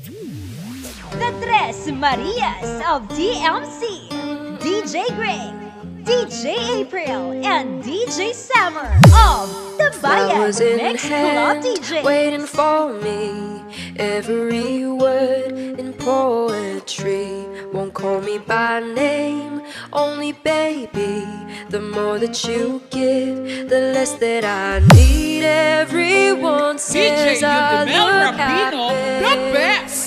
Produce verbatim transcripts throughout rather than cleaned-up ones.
The Tres Marias of T M C, D J Greg, D J April, and D J Summer of Tambayan Mix Club D J. Waiting for me, every word in poetry. Won't call me by name, only baby. The more that you give, the less that I need. Everyone says I look happy. The best.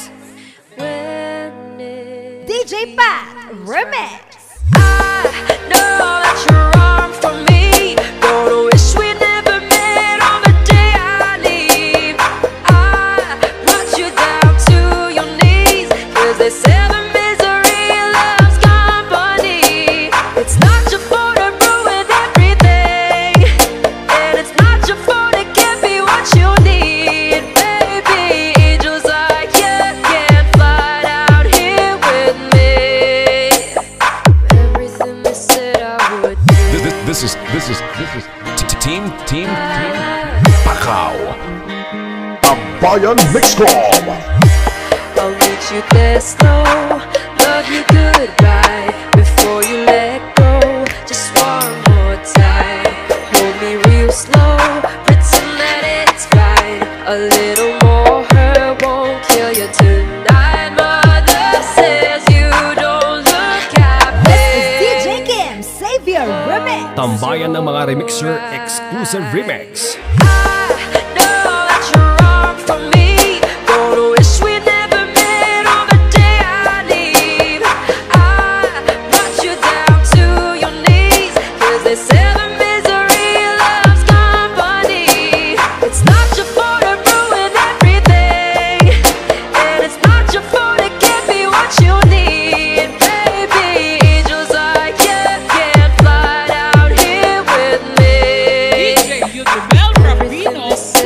D J Pat Remix. I know that you're wrong for me. Gonna wish we never met on the day I leave. I brought you down to your knees, 'cause they say the misery loves company. It's not your fault to ruin everything, and it's not your fault it can't be what you need. Baby, angels like you can't fly down here with me. Everything they said I would do. This is this is this is team team team PAKAW Tambayan Mix Club. I'll meet you there slow, love you goodbye before you let go. Just one more time, hold me real slow, pretend that it's fine. A little more hurt won't kill you tonight. Mother says you don't look happy. This is D J Kim Savior Remix. Tambayan ng mga remixer exclusive remix. I know that you're wrong for me. Gonna wish we never met on the day I leave. I brought you down to your knees, 'cause they say the misery loves company. It's not your fault to ruin everything, and it's not your fault it can't be what you need. Baby, angels like you can't fly down here with me. D J Eudemel, the best.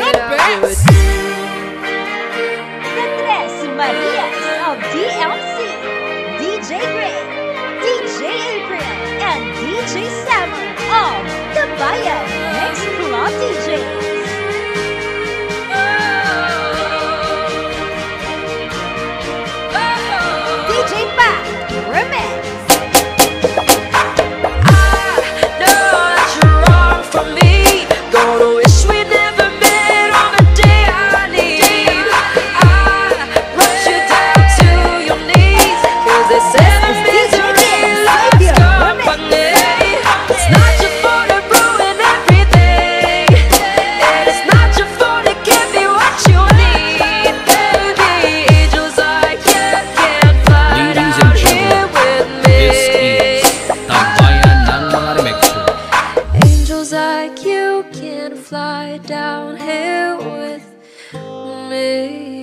The Tres Marias of T M C, D J Greg, D J April, and D J Summer of Tambayan Mix Club D J. D J Pat Remix. I know that you're wrong for me. Gonna wish we never met on the day I leave. I brought you down to your knees, 'cause they say the misery loves company. It's not your fault to ruin everything, and it's not your fault it can't be what you need. Baby, angels like you can't fly Ladies down and here gentlemen, with me. this is Tambayan ng mga remixer. Angels like you can fly down here with me.